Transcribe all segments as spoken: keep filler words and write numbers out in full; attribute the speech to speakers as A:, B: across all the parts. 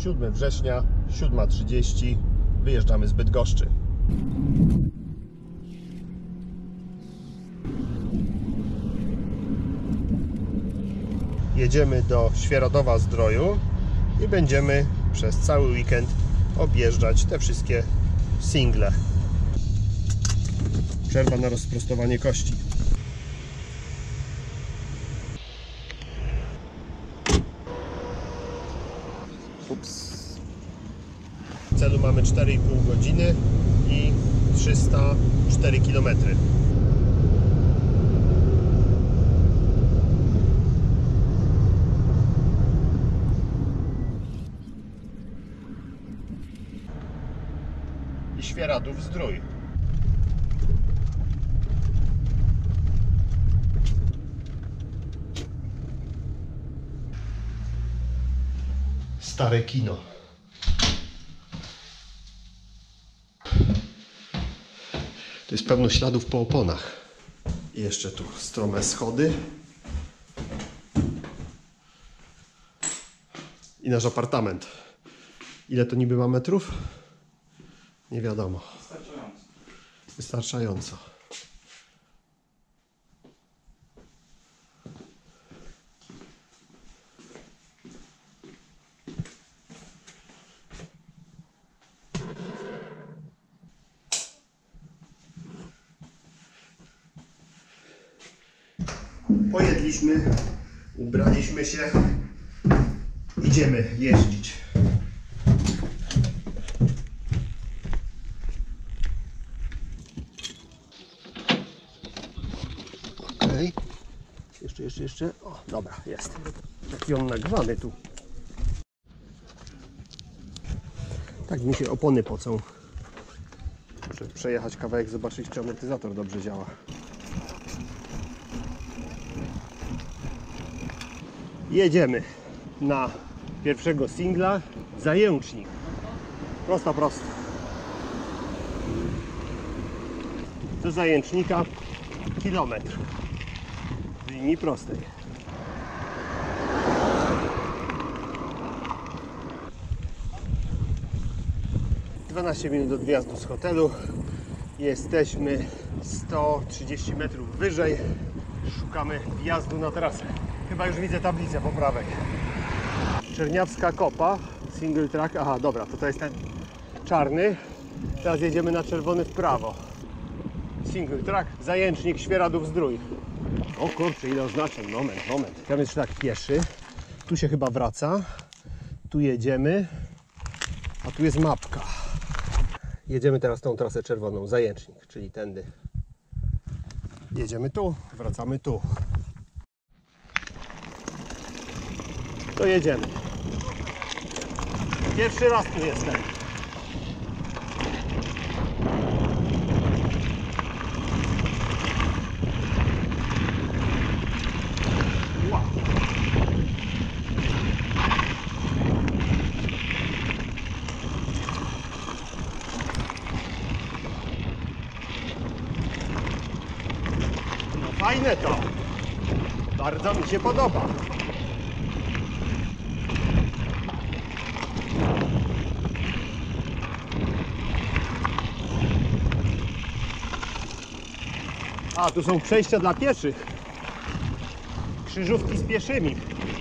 A: siódmego września, siódma trzydzieści. Wyjeżdżamy z Bydgoszczy. Jedziemy do Świeradowa-Zdroju i będziemy przez cały weekend objeżdżać te wszystkie single. Przerwa na rozprostowanie kości. Ups. W celu mamy cztery i pół godziny i trzysta cztery kilometry. I Świeradów-Zdrój. Stare kino. Tu jest pełno śladów po oponach. I jeszcze tu strome schody. I nasz apartament. Ile to niby ma metrów? Nie wiadomo.
B: Wystarczająco.
A: Wystarczająco. Pojedliśmy, ubraliśmy się, idziemy jeździć. Okej. Jeszcze, jeszcze, jeszcze. O, dobra, jest. Taki on nagrzany tu. Tak mi się opony pocą. Muszę przejechać kawałek, zobaczyć, czy amortyzator dobrze działa. Jedziemy na pierwszego singla. Zajęcznik. Prosto, prosto. Do Zajęcznika kilometr w linii prostej. dwanaście minut od wjazdu z hotelu. Jesteśmy sto trzydzieści metrów wyżej. Szukamy wjazdu na trasę. Chyba już widzę tablicę poprawek. Czerniawska Kopa, single track. Aha, dobra, to to jest ten czarny. Teraz jedziemy na czerwony w prawo. Single track, Zajęcznik, Świeradów-Zdrój. O kurczę, ile oznaczeń. Moment, moment. Tam jest szlak pieszy. Tu się chyba wraca. Tu jedziemy. A tu jest mapka. Jedziemy teraz tą trasę czerwoną, Zajęcznik, czyli tędy. Jedziemy tu, wracamy tu. To jedziemy. Pierwszy raz tu jestem. Wow. No fajne to. Bardzo mi się podoba. A, tu są przejścia dla pieszych. Krzyżówki z pieszymi.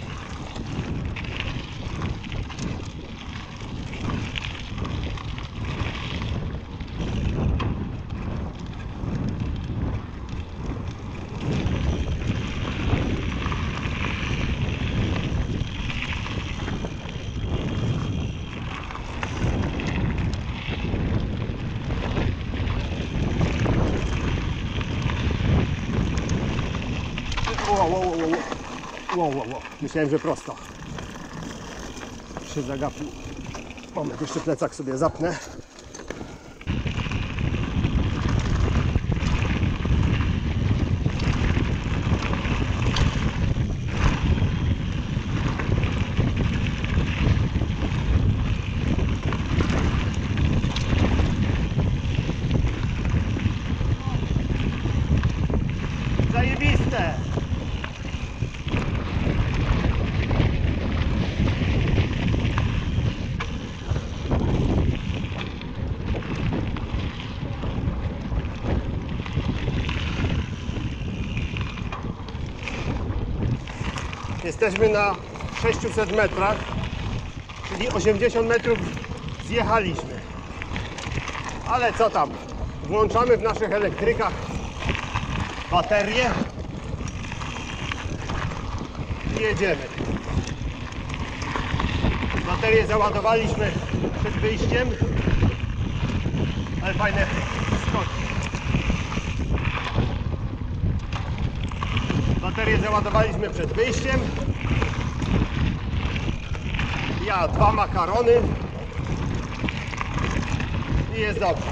A: Wow, wow, wow, wow. Wow, wow, wow. Myślałem, że prosto. Się zagapił. Moment, jeszcze plecak sobie zapnę. Zajebiste! Jesteśmy na sześciuset metrach, czyli osiemdziesiąt metrów zjechaliśmy. Ale co tam? Włączamy w naszych elektrykach baterię i jedziemy. Baterię załadowaliśmy przed wyjściem, ale fajne skoki. Baterię załadowaliśmy przed wyjściem. Ja dwa makarony i jest dobrze.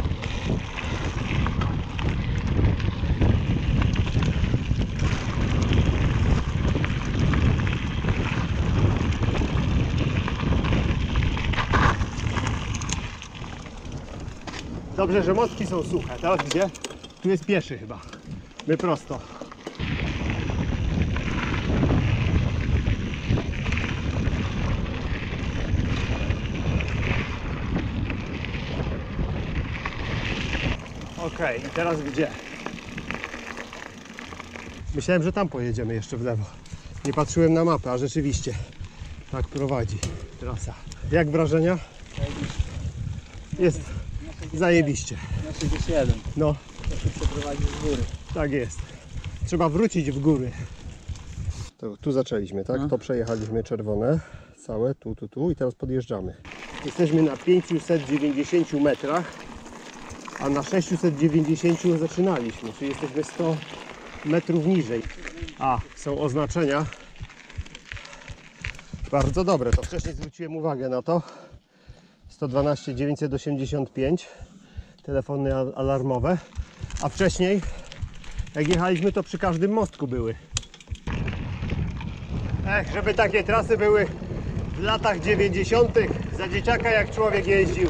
A: Dobrze, że mostki są suche. Teraz gdzie? Tu jest pieszy chyba. My prosto. Okej, i teraz gdzie? Myślałem, że tam pojedziemy jeszcze w lewo. Nie patrzyłem na mapę, a rzeczywiście tak prowadzi trasa. Jak wrażenia? Jest zajebiście.
B: Na sześćdziesiąt jeden.
A: No,
B: To się przeprowadzić z góry.
A: tak jest. Trzeba wrócić w góry. To, tu zaczęliśmy, tak?
B: No.
A: To przejechaliśmy czerwone. Całe, tu, tu, tu i teraz podjeżdżamy. Jesteśmy na pięciuset dziewięćdziesięciu metrach, a na sześciuset dziewięćdziesięciu zaczynaliśmy, czyli jesteśmy sto metrów niżej. A, są oznaczenia. Bardzo dobre, to wcześniej zwróciłem uwagę na to. sto dwanaście dziewięćset osiemdziesiąt pięć, telefony alarmowe, a wcześniej jak jechaliśmy, to przy każdym mostku były. Ech, żeby takie trasy były w latach dziewięćdziesiątych za dzieciaka, jak człowiek jeździł.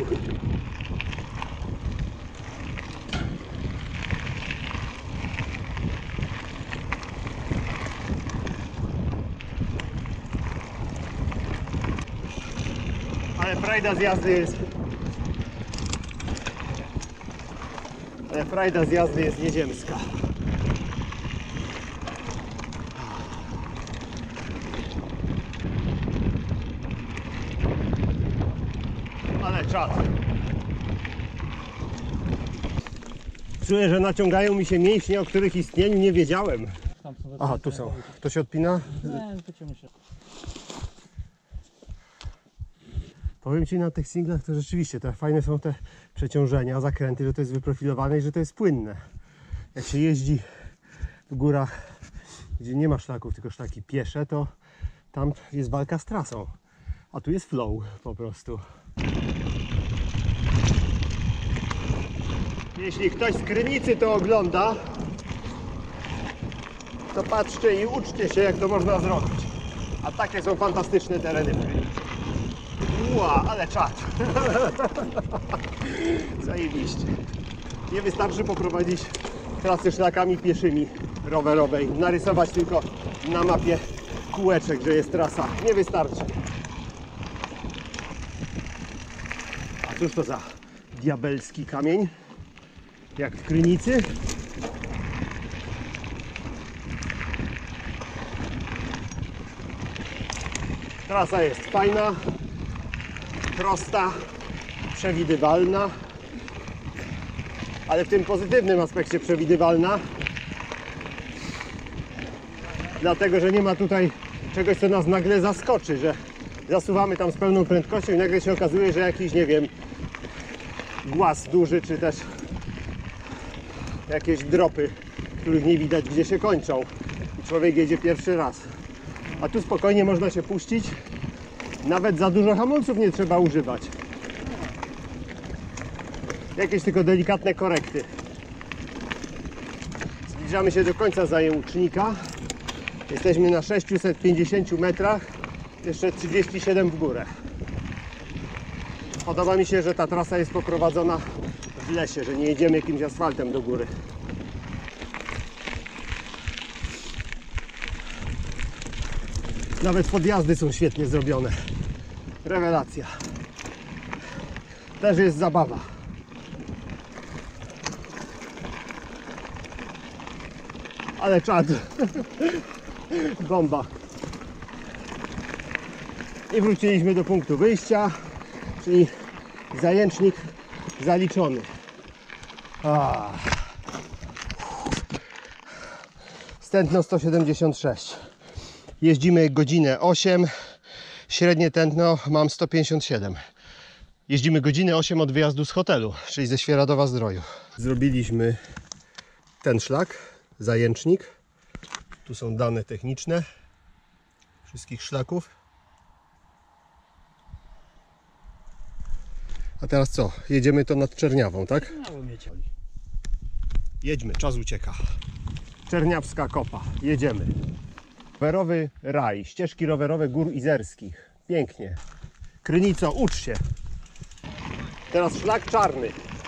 A: Ale frajda z jazdy jest Ale frajda z jazdy jest nieziemska. Ale czad. Czuję, że naciągają mi się mięśnie, o których istnieniu nie wiedziałem. Aha, tu są. To się odpina?
B: Nie, wyciągnę się.
A: Powiem Ci, na tych singlach to rzeczywiście te fajne są te przeciążenia, zakręty, że to jest wyprofilowane i że to jest płynne. Jak się jeździ w górach, gdzie nie ma szlaków, tylko szlaki piesze, to tam jest walka z trasą. A tu jest flow po prostu. Jeśli ktoś z Krynicy to ogląda, to patrzcie i uczcie się, jak to można zrobić. A takie są fantastyczne tereny w Krynicy. Ła, ale czad. Zajebiście. Nie wystarczy poprowadzić trasy szlakami pieszymi rowerowej, narysować tylko na mapie kółeczek, że jest trasa. Nie wystarczy. A cóż to za diabelski kamień? Jak w Krynicy. Trasa jest fajna, prosta, przewidywalna, ale w tym pozytywnym aspekcie przewidywalna, dlatego że nie ma tutaj czegoś, co nas nagle zaskoczy, że zasuwamy tam z pełną prędkością i nagle się okazuje, że jakiś, nie wiem, głaz duży, czy też jakieś dropy, których nie widać, gdzie się kończą i człowiek jedzie pierwszy raz. A tu spokojnie można się puścić, nawet za dużo hamulców nie trzeba używać. Jakieś tylko delikatne korekty. Zbliżamy się do końca zajęcznika. Jesteśmy na sześciuset pięćdziesięciu metrach, jeszcze trzydzieści siedem w górę. Podoba mi się, że ta trasa jest poprowadzona w lesie, że nie jedziemy jakimś asfaltem do góry. Nawet podjazdy są świetnie zrobione. Rewelacja. Też jest zabawa. Ale czad. Bomba. I wróciliśmy do punktu wyjścia, czyli zajęcznik zaliczony. Ah. Tętno sto siedemdziesiąt sześć. Jeździmy godzinę osiem, średnie tętno mam sto pięćdziesiąt siedem. Jeździmy godzinę osiem od wyjazdu z hotelu, czyli ze Świeradowa Zdroju. Zrobiliśmy ten szlak, zajęcznik. Tu są dane techniczne wszystkich szlaków. A teraz co? Jedziemy to nad Czerniawą, tak? Jedźmy, czas ucieka. Czerniawska Kopa, jedziemy. Rowerowy raj, ścieżki rowerowe Gór Izerskich. Pięknie. Krynico, ucz się. Teraz szlak czarny.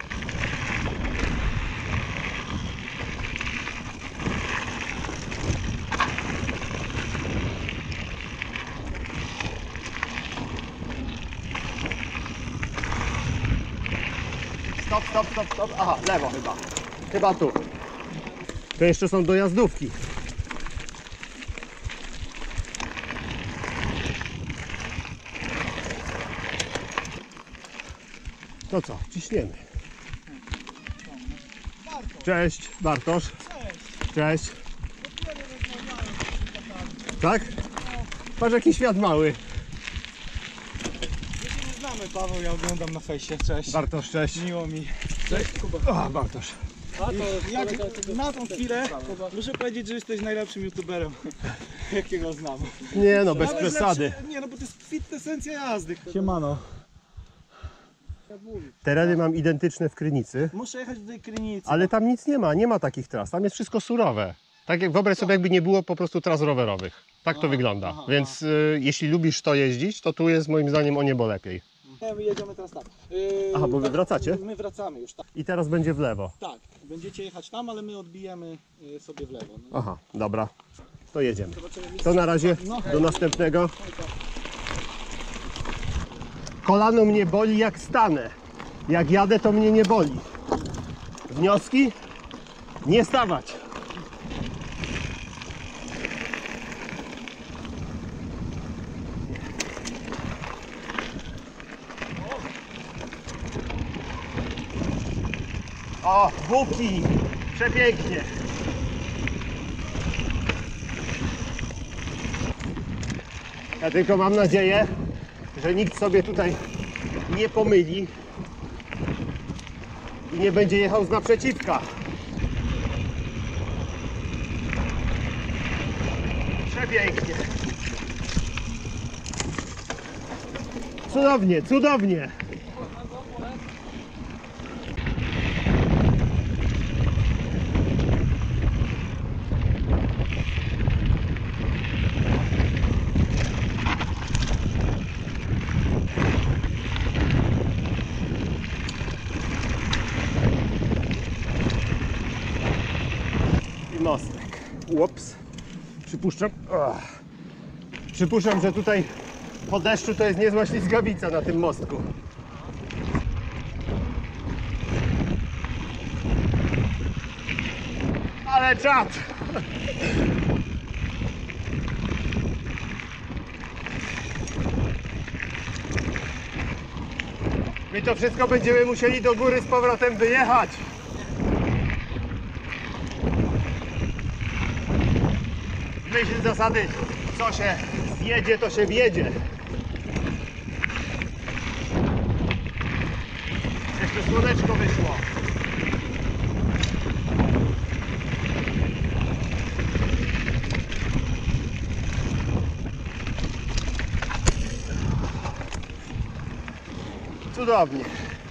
A: Stop, stop, stop, stop. Aha, lewo chyba. Chyba tu. To jeszcze są dojazdówki. To co? Ciśniemy. Cześć, Bartosz. Cześć. Tak? Patrz jaki świat mały.
C: Nie znamy, Paweł, ja oglądam na fejsie. Cześć.
A: Bartosz, cześć.
C: Miło mi. Cześć, Kuba.
A: O, Bartosz.
B: A to
C: Jak na tą chwilę muszę powiedzieć, że jesteś najlepszym youtuberem, jakiego znam.
A: Nie no, bez
C: Nawet
A: przesady.
C: lepszy- Nie no, bo to jest kwintesencja jazdy. Siemano.
A: Tereny mam identyczne w Krynicy,
C: Muszę jechać do tej Krynicy.
A: ale tam nic nie ma, nie ma takich tras. Tam jest wszystko surowe. Tak jak wyobraź sobie, jakby nie było po prostu tras rowerowych. Tak to wygląda.
C: aha,
A: Więc y, jeśli lubisz to jeździć, to tu jest moim zdaniem o niebo lepiej.
C: Nie, my jedziemy teraz tak. Yy,
A: Aha, bo wy
C: tak,
A: wracacie?
C: My wracamy już, tak.
A: I teraz będzie w lewo.
C: Tak, będziecie jechać tam, ale my odbijemy yy, sobie w lewo. No.
A: Aha, dobra. To jedziemy.
C: Zobaczymy.
A: To na razie,
C: No.
A: do następnego. Kolano mnie boli jak stanę. Jak jadę, to mnie nie boli. Wnioski? Nie stawać. O, buki! Przepięknie! Ja tylko mam nadzieję, że nikt sobie tutaj nie pomyli i nie będzie jechał z naprzeciwka. Przepięknie! Cudownie, cudownie! I mostek. Ups. Przypuszczam. Ach. Przypuszczam, że tutaj po deszczu to jest niezła ślizgawica na tym mostku. Ale czad! My to wszystko będziemy musieli do góry z powrotem wyjechać. W myśl zasady, co się zjedzie, to się wjedzie. Jeszcze słoneczko wyszło. Cudownie.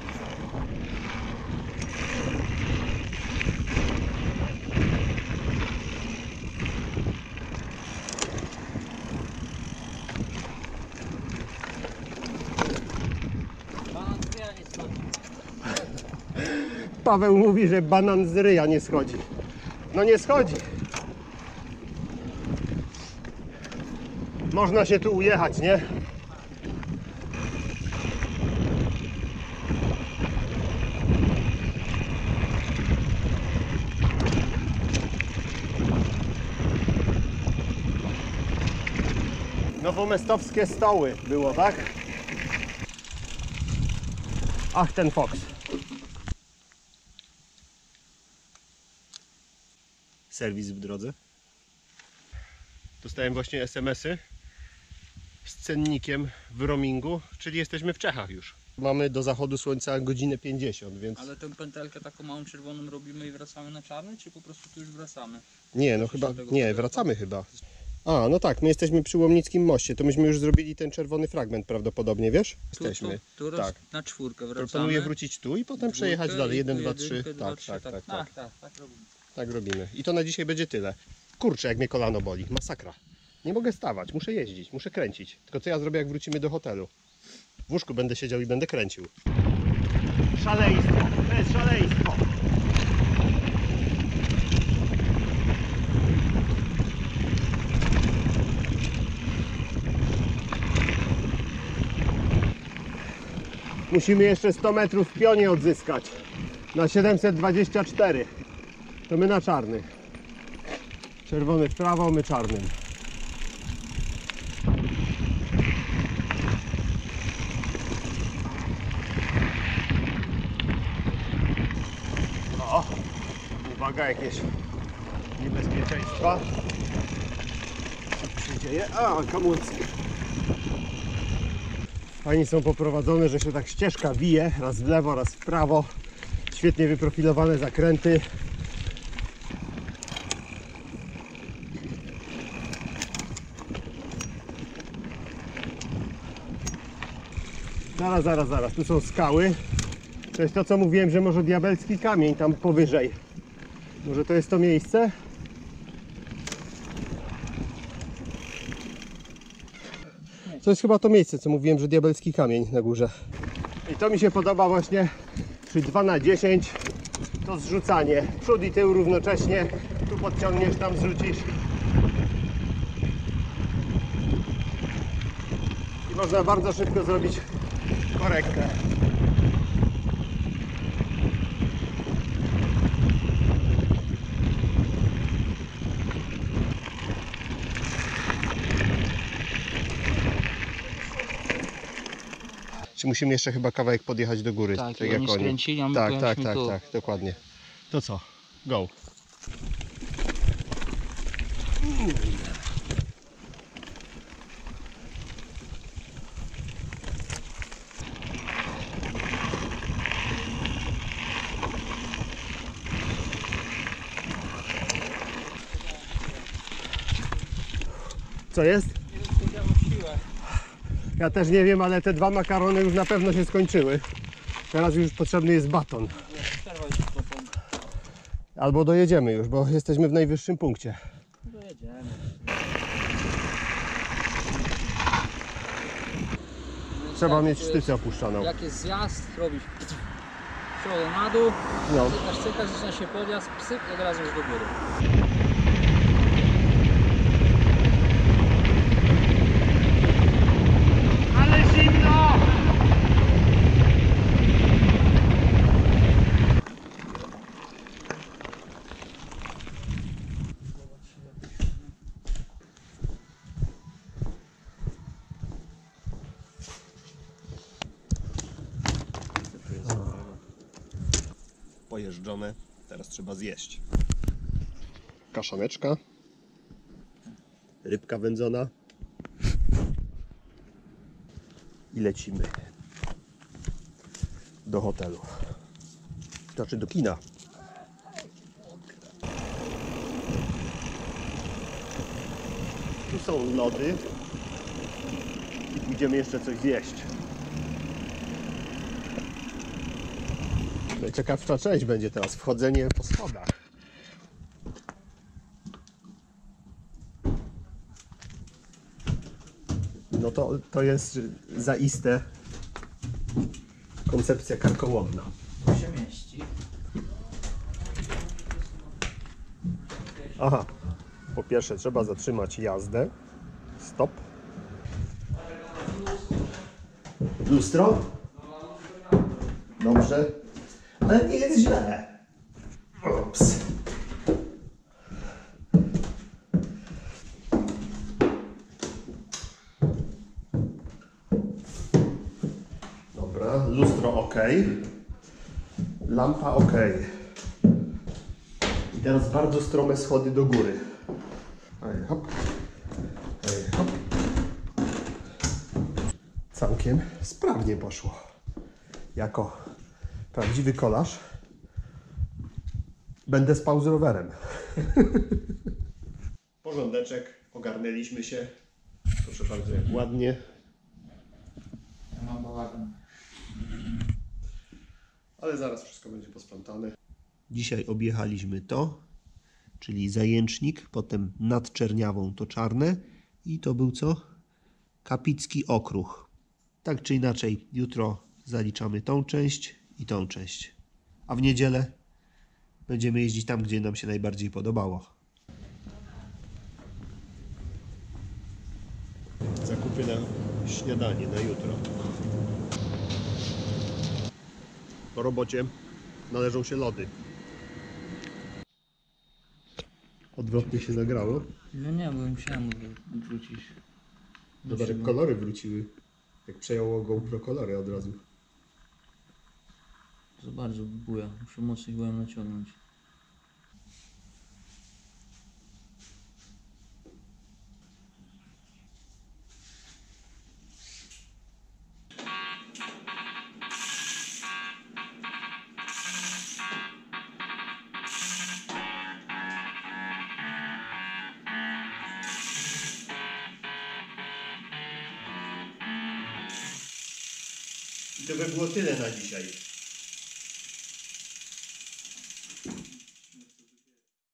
A: Paweł mówi, że banan z ryja nie schodzi. No nie schodzi. Można się tu ujechać, nie? Nowomestowskie stoły było, tak? Ach, ten Fox. Serwis w drodze. Dostałem właśnie es em esy z cennikiem w roamingu, czyli jesteśmy w Czechach już. Mamy do zachodu słońca godzinę pięćdziesiąt, więc...
B: Ale tę pętelkę taką małą czerwoną robimy i wracamy na czarny, czy po prostu tu już wracamy?
A: Nie, no chyba, nie, wracamy chyba. A, no tak, my jesteśmy przy Łomnickim moście, to myśmy już zrobili ten czerwony fragment prawdopodobnie, wiesz? Jesteśmy.
B: Tu, tu
A: tak.
B: Na czwórkę wracamy.
A: Proponuję wrócić tu i potem
B: Dwójkę
A: przejechać dalej.
B: i
A: jeden,
B: tu
A: dwa, trzy.
B: jedynkę, dwa,
A: Tak,
B: trzy,
A: tak,
B: tak.
A: tak,
B: Tak,
A: tak.
B: tak, tak robimy.
A: Tak robimy. I to na dzisiaj będzie tyle. Kurczę, jak mnie kolano boli. Masakra. Nie mogę stawać, muszę jeździć, muszę kręcić. Tylko co ja zrobię, jak wrócimy do hotelu? W łóżku będę siedział i będę kręcił. Szaleństwo, to jest szaleństwo. Musimy jeszcze sto metrów w pionie odzyskać. Na siedemset dwadzieścia cztery. To my na czarny. Czerwony w prawo, my czarnym. O! Uwaga, jakieś niebezpieczeństwa. Co się dzieje? A, kamulce. Fajnie są poprowadzone, że się tak ścieżka wije, raz w lewo, raz w prawo. Świetnie wyprofilowane zakręty. Zaraz, zaraz, zaraz, tu są skały. To jest to, co mówiłem, że może diabelski kamień tam powyżej. Może to jest to miejsce? To jest chyba to miejsce, co mówiłem, że diabelski kamień na górze. I to mi się podoba właśnie przy dwa na dziesięć. To zrzucanie. Przód i tył równocześnie. Tu podciągniesz, tam zrzucisz. I można bardzo szybko zrobić korektę. Czy musimy jeszcze chyba kawałek podjechać do góry?
B: Tak,
A: tak
B: i
A: jak
B: oni
A: oni.
B: skręcili, a my
A: Tak, tak,
B: pojechaliśmy
A: tak,
B: tu.
A: tak, dokładnie. To co? Go. Co jest? Ja też nie wiem, ale te dwa makarony już na pewno się skończyły. Teraz już potrzebny jest baton. Albo dojedziemy już, bo jesteśmy w najwyższym punkcie.
B: Dojedziemy.
A: Trzeba mieć sztycę opuszczoną.
B: Jak jest zjazd, robisz środę na dół,
A: No.
B: cykasz, cykasz, zaczyna się podjazd, psyk i od razu już do góry.
A: Ale zimno! Pojeżdżone, teraz trzeba zjeść. Kaszaneczka, rybka wędzona i lecimy do hotelu, znaczy do kina. Tu są lody i pójdziemy jeszcze coś zjeść. Najciekawsza część będzie teraz wchodzenie po schodach. No to, to jest zaiste koncepcja karkołomna.
B: To się mieści.
A: Aha, po pierwsze trzeba zatrzymać jazdę. Stop. Lustro? Dobrze. Ale nie jest źle. Ups. Dobra, lustro ok. Lampa ok. I teraz bardzo strome schody do góry. Ej, hop. Ej, hop. Całkiem sprawnie poszło. Jako prawdziwy kolarz będę spał z rowerem. Porządeczek, ogarnęliśmy się. Proszę bardzo, jak ładnie.
B: Ja mam bałagan.
A: Ale zaraz wszystko będzie posprzątane. Dzisiaj objechaliśmy to, czyli zajęcznik, potem nad Czerniawą to czarne i to był co? Kapicki Okruch. Tak czy inaczej, jutro zaliczamy tą część i tą część. A w niedzielę będziemy jeździć tam, gdzie nam się najbardziej podobało. Zakupy na śniadanie na jutro. Po robocie należą się lody. Odwrotnie się nagrało.
B: No nie, bo musiałem wrócić.
A: Zobacz, jak kolory wróciły. Jak przejęło GoPro kolory od razu.
B: Za bardzo buja, muszę mocniej byłem naciągnąć.
A: I to by było tyle na dzisiaj.